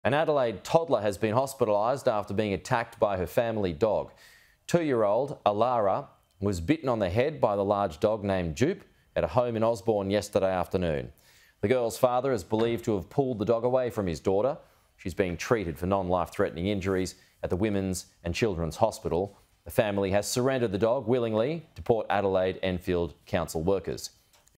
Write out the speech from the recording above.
An Adelaide toddler has been hospitalised after being attacked by her family dog. 2-year-old Alaruh was bitten on the head by the large dog named Joop at a home in Osborne yesterday afternoon. The girl's father is believed to have pulled the dog away from his daughter. She's being treated for non-life-threatening injuries at the Women's and Children's Hospital. The family has surrendered the dog willingly to Port Adelaide Enfield Council workers.